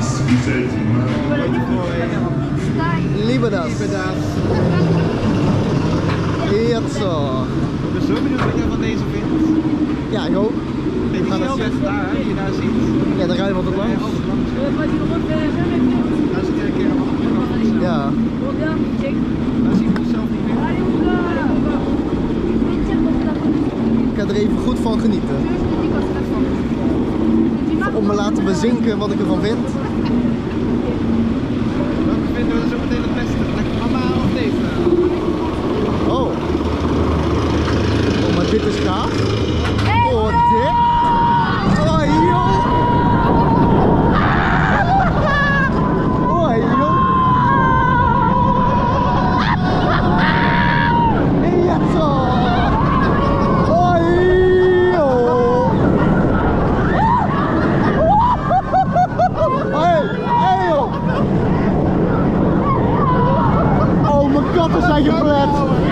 Liberdas. Zo. Ik ben zo benieuwd wat jij van deze vindt. Ja, ik ook. Ik ga dat best daar, hè, je daar ziet. Ja, daar rijden we altijd langs. Daar zit je een keer aan de achterkant. Ja. Daar zien we onszelf niet meer. Ik ga er even goed van genieten. Om me laten bezinken wat ik ervan vind. Welke vinden we zo meteen het beste? Lekker mama of deze? Oh. Oh, maar dit is gaaf. Oh, dit. Oh, joh. Oh, joh. Ja, zo. Oh, joh. Hey, joh. Oh, mijn katten zijn geplet.